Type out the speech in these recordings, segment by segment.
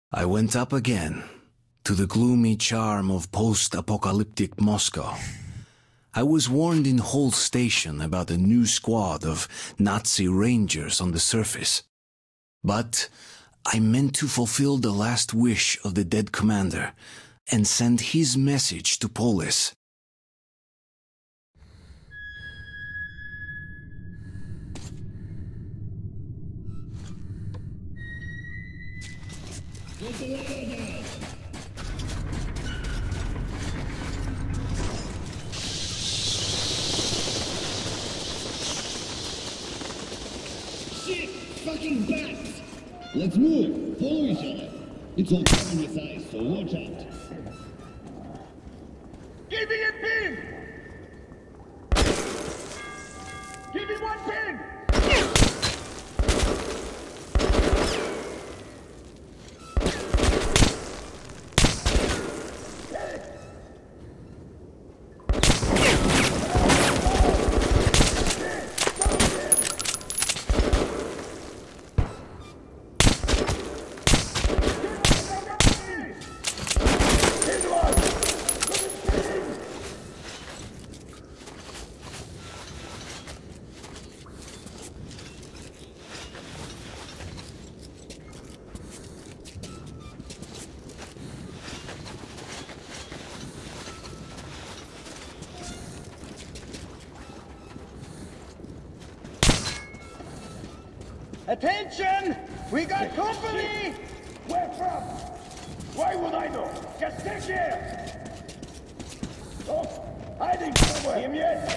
I went up again, to the gloomy charm of post-apocalyptic Moscow. I was warned in Hull Station about a new squad of Nazi Rangers on the surface. But I meant to fulfill the last wish of the dead commander and send his message to Polis. Shit! Fucking bats! Let's move! Follow each other! It's all coming with eyes, so watch out! Give me a pin! Give me one pin! Attention! We got company! Where from? Why would I know? Just take care! Oh, hiding somewhere! Him yet?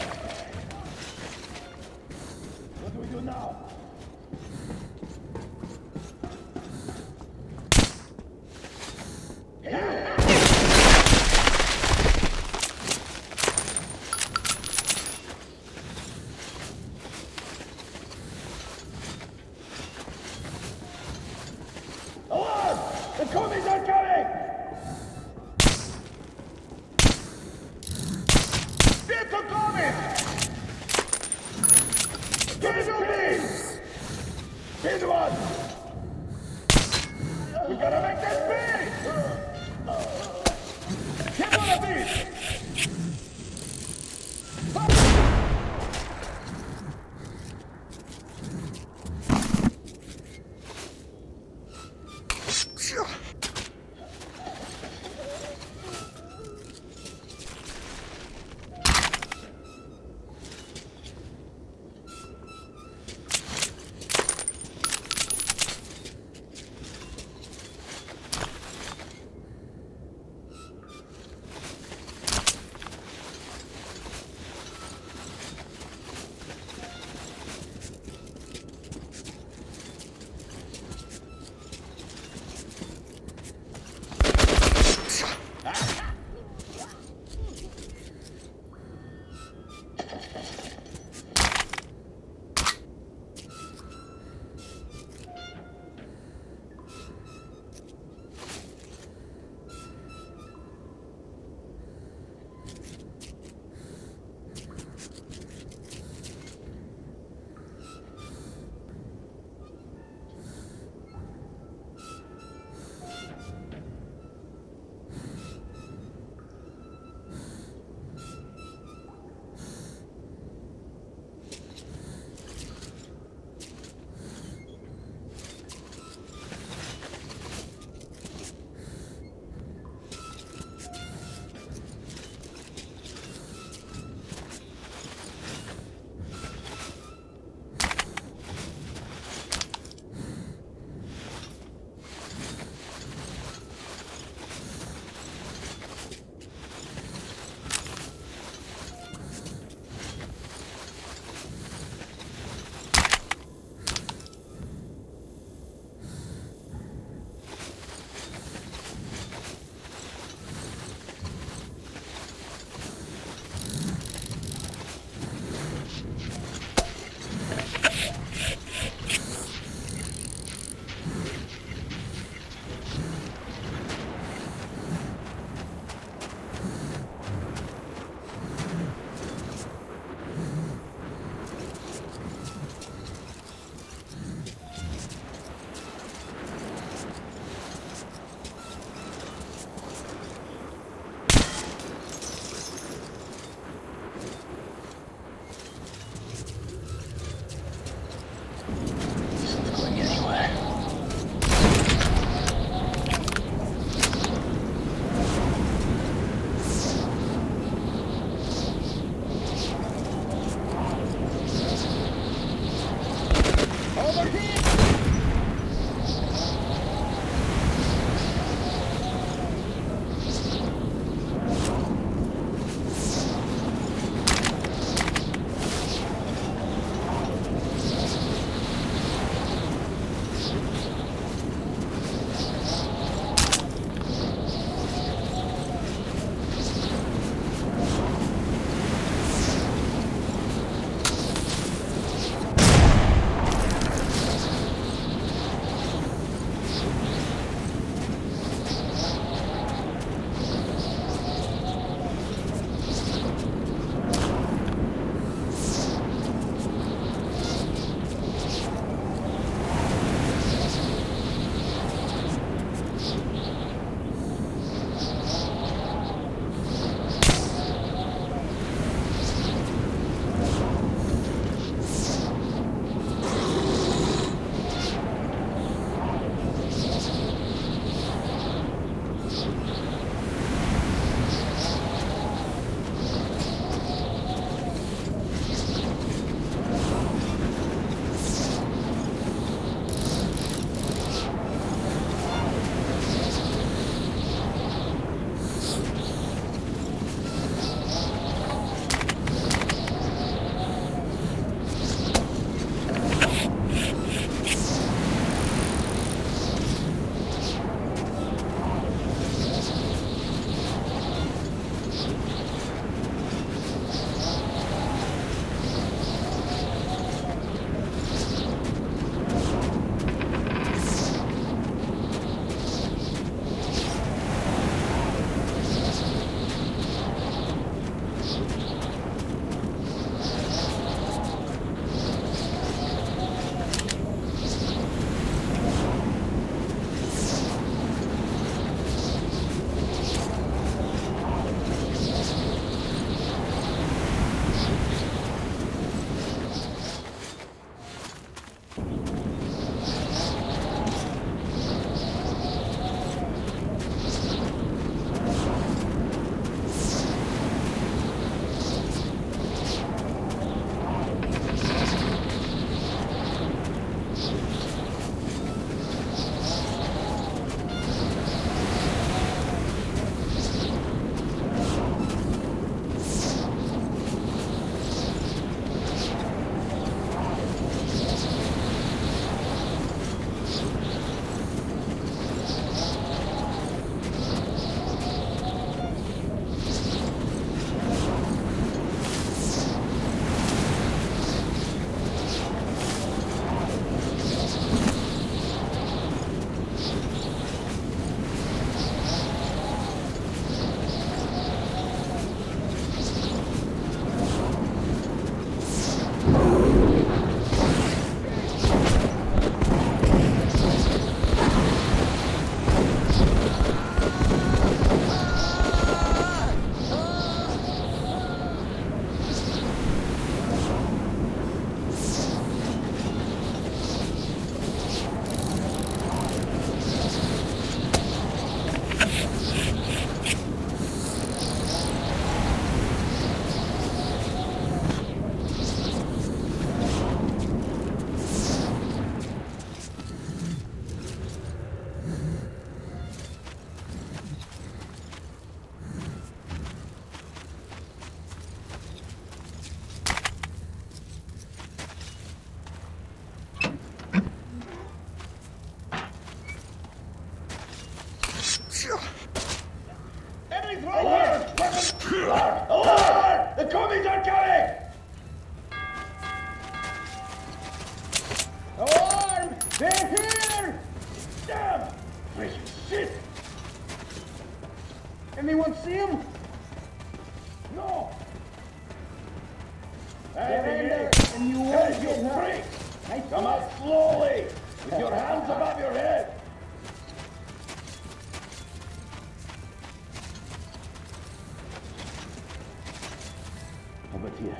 What do we do now? The Commies are coming! Vehicle coming! Visual beams! Hit one! We gotta make this big! Hit one of these! Enemies right here! Alert! Alert! The commies are coming! Alarm! They're here! Damn! Freaking shit! Anyone see him? No! Get in there, and you won't Hey, you get hurt. freak! Come out slowly! With your hands above your head! Over here.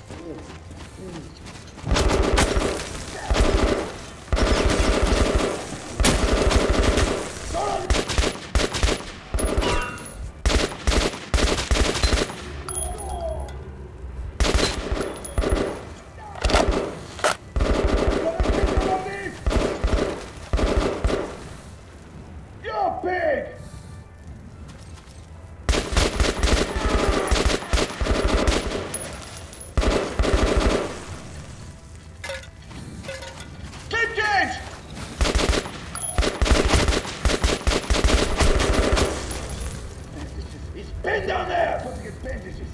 You pig! Keep cage! He's pinned down there! Don't get bandages.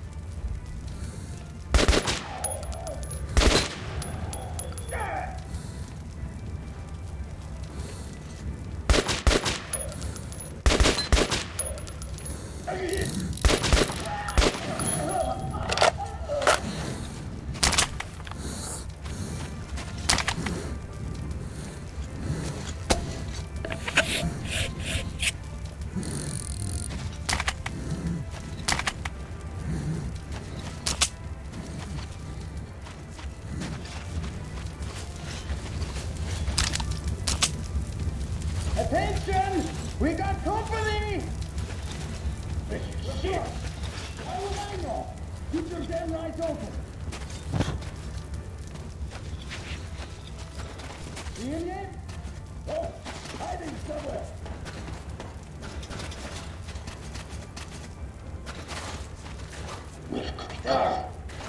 Attention! We got company! Shit! How will I know? Keep your damn eyes open. See him yet? Oh! Hiding somewhere! Ah.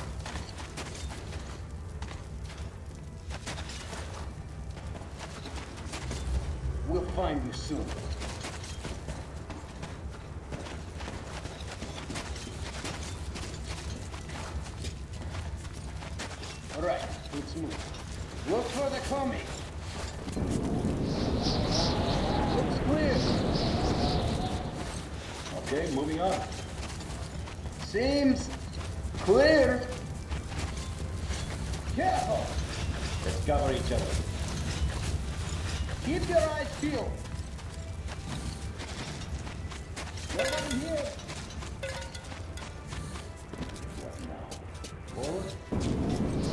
We'll find you soon. All right, let's move. Look for the commie. Looks clear. Okay, moving on. Seems clear. Careful! Let's cover each other. Keep your eyes peeled. Nobody here. What now? Forward?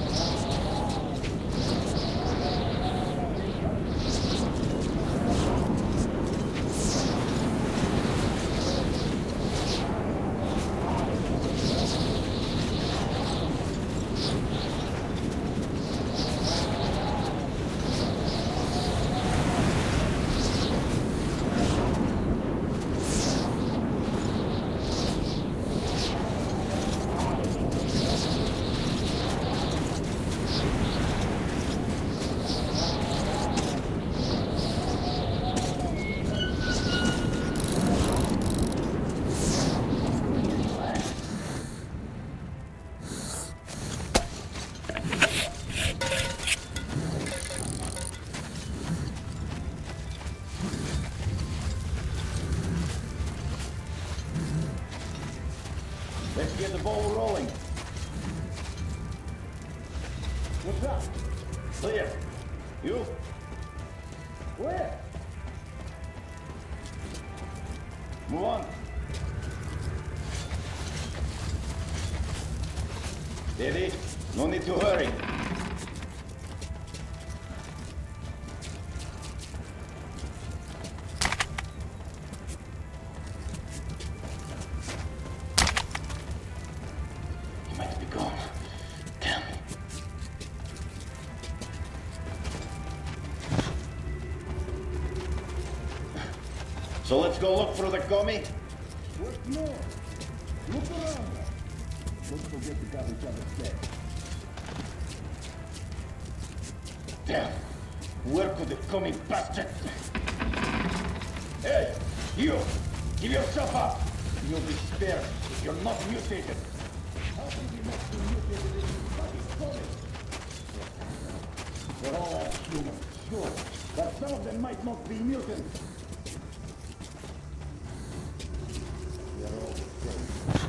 Let's get the ball rolling. What's up? Clear. You? Where? Move on. Steady. No need to hurry. He might be gone. Damn. So let's go look for the commie. What's more? Look around. Don't forget to cover each other's dead. Damn. Where could the commie bastard? Hey, You! Give yourself up! You'll be spared if you're not mutated! How can you not be mutated if you fucking comic? They're all human, sure, but some of them might not be mutants. They're all the same.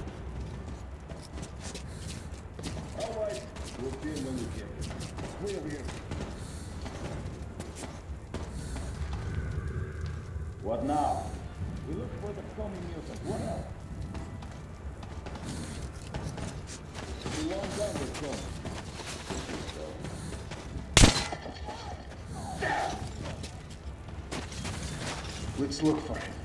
Alright, we'll see him when we get here. Clear here. What now? We look for the common mutant. What else? It's a long time we're coming. Let's look for him.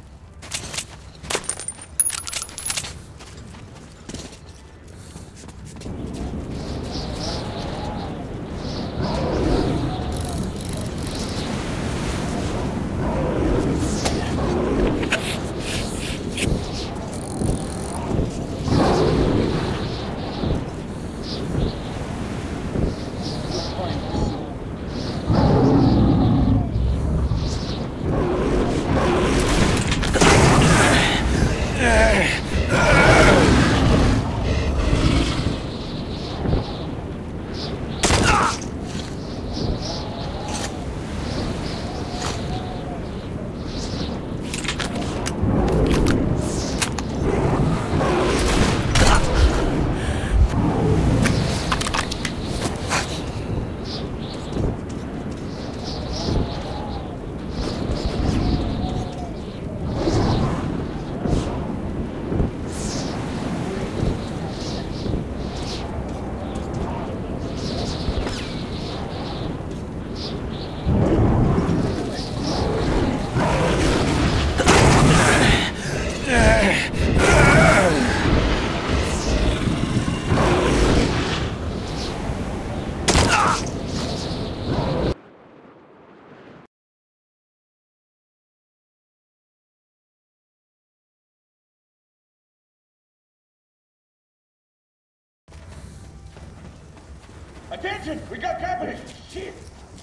Attention! We got company! Shit!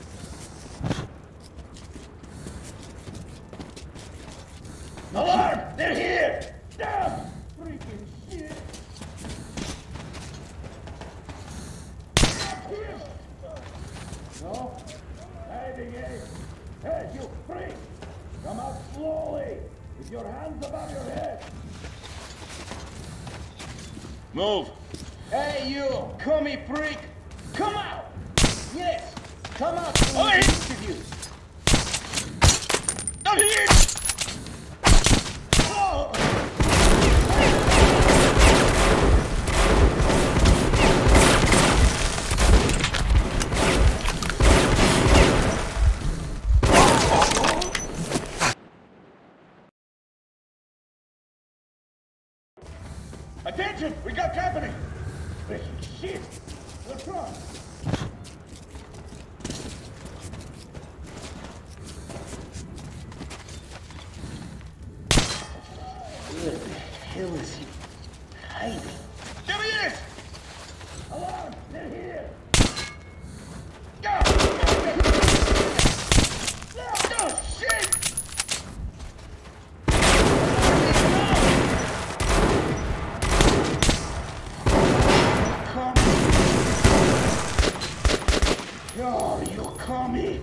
Alarm! They're here! Damn! Freaking shit! No? Hiding, eh? Hey, you freak! Come out slowly! With your hands above your head! Move! Hey, you! Commie freak! Come out! Yes! Come out for the interview! I'm here! Oh! Attention! We got company! Shit! What's wrong? Where the hell is he hiding? There he is! Alarm! They're here! Go! No! Shit! Oh, you commie!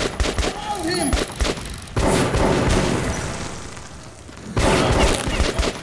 Allow him!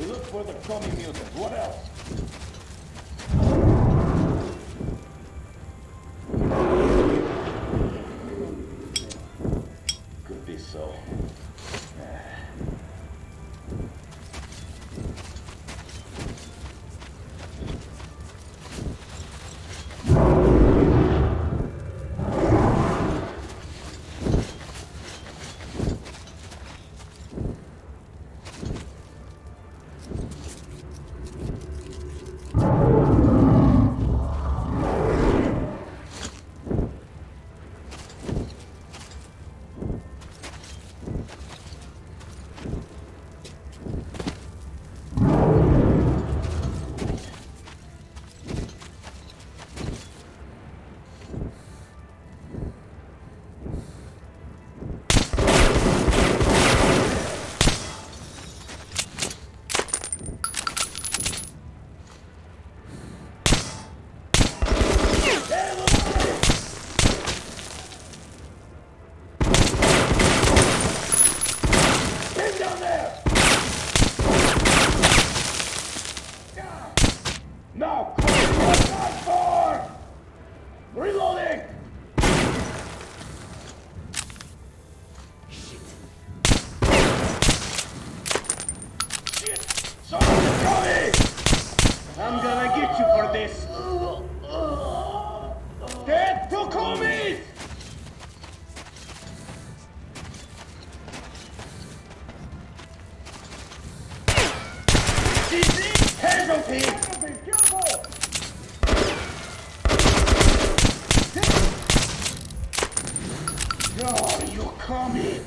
We look for the crummy mutant. What else? Could be so. Now, what for? Reloading! Shit! Someone's coming! I'm gonna get you for this! Dead to commies! Easy! Casualty! Oh, you coming?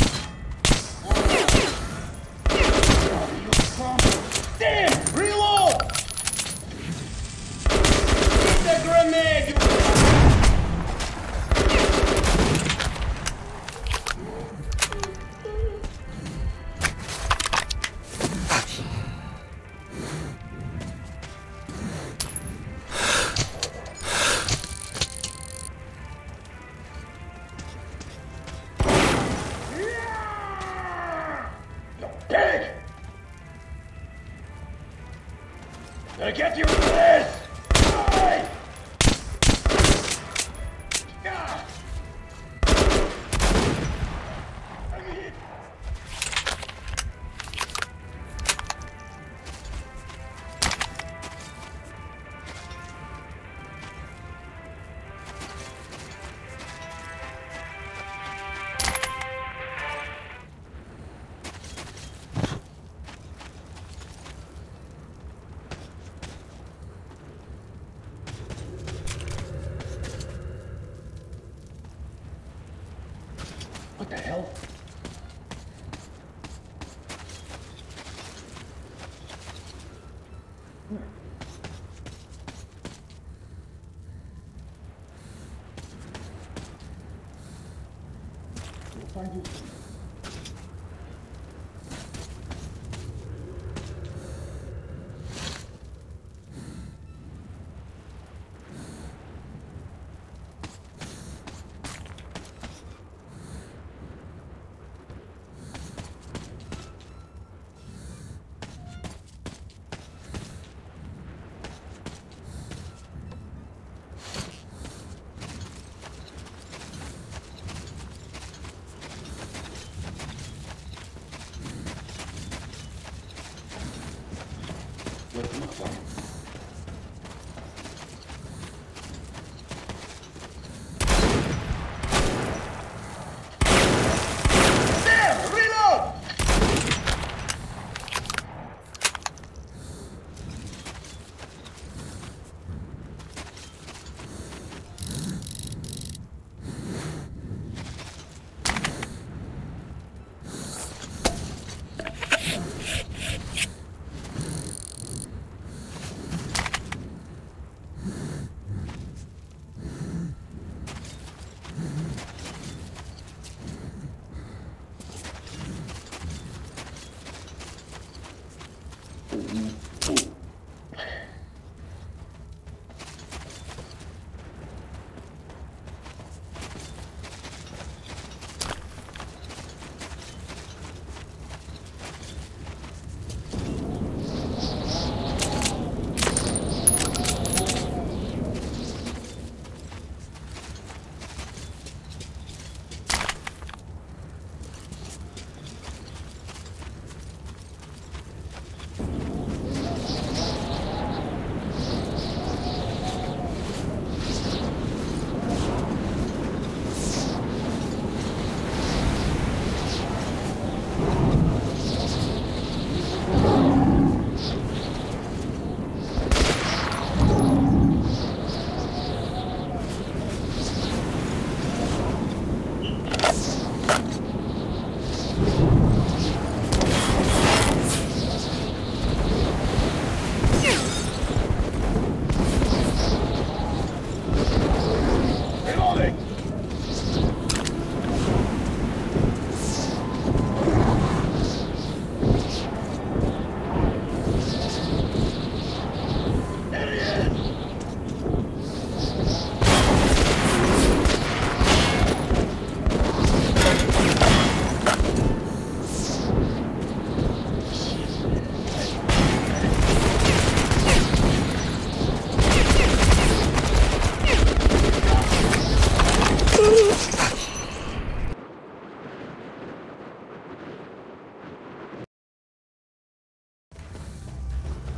Oh, you coming? Damn! Reload! The grenade! Gonna get you with this! Die! Ah! What the hell? We'll find you. What it looks like. There! Reload!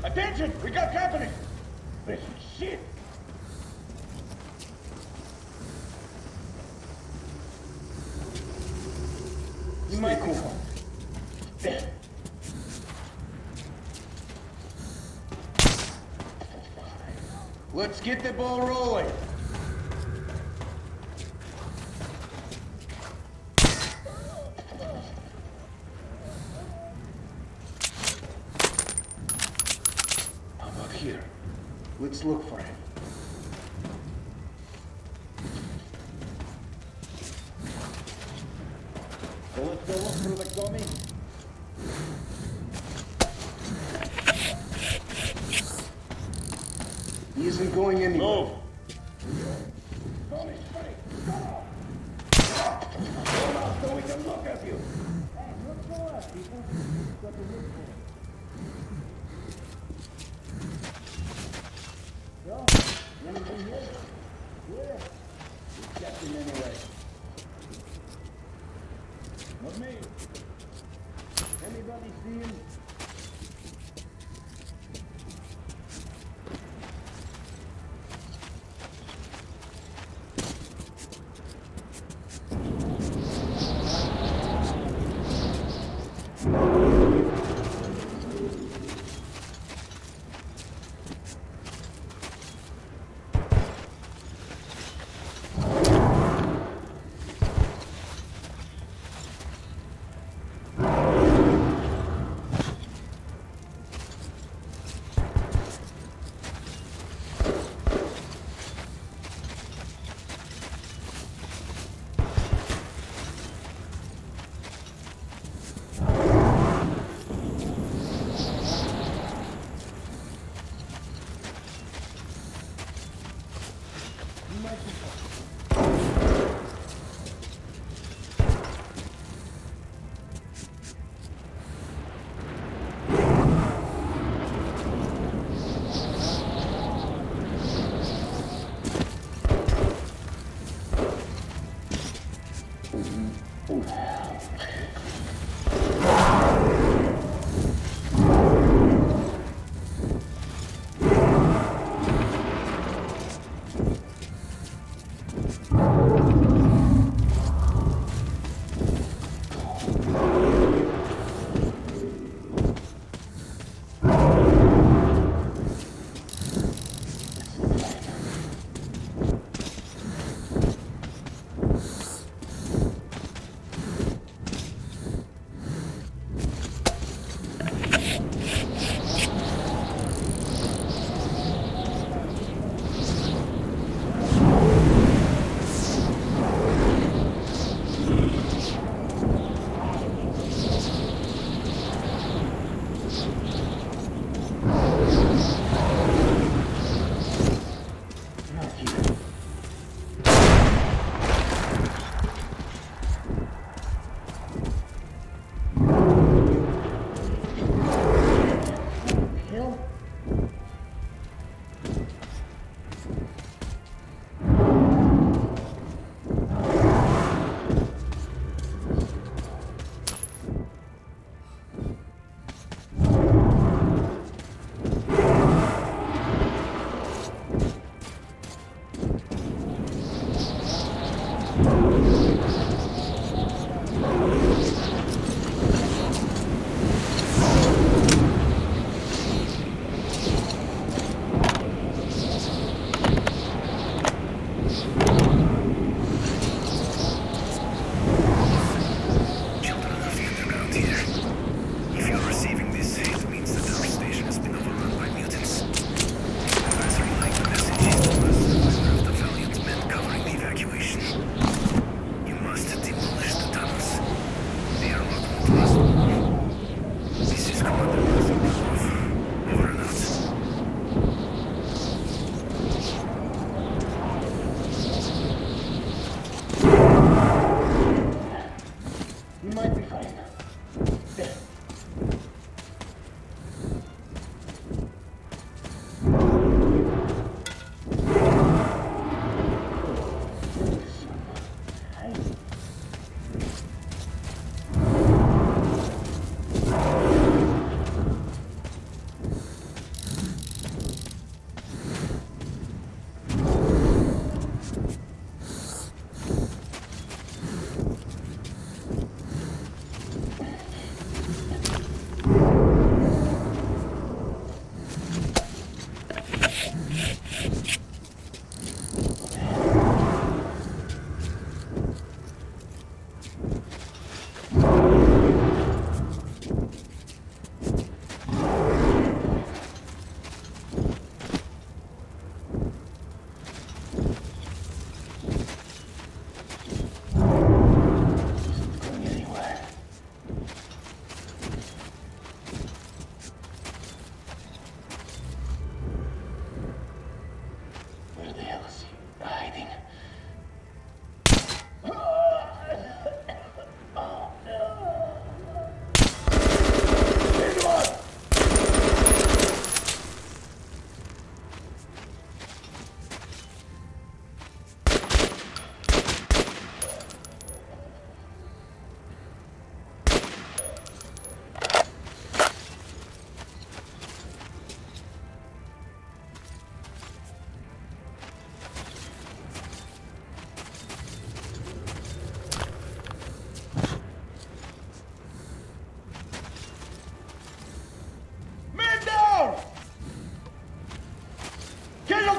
Attention! We got company! Listen, shit! Stay cool. Let's get the ball rolling. How about here? Let's look for him. So let's go look through the dummy. He isn't going anywhere. Move. Tommy, straight. Go! Hold on so we can look at you. Hey, look for us, people. Got to look for him. So, anything here? Yeah. We checked him anyway. Not me. Anybody see him?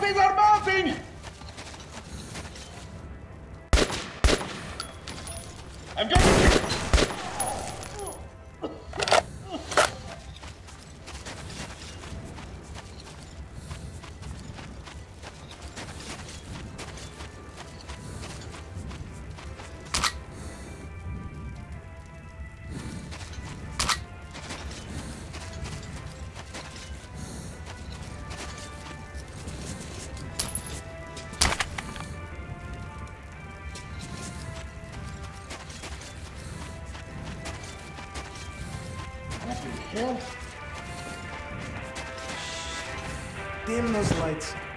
Things are mounting! I'm going to... Dim those lights.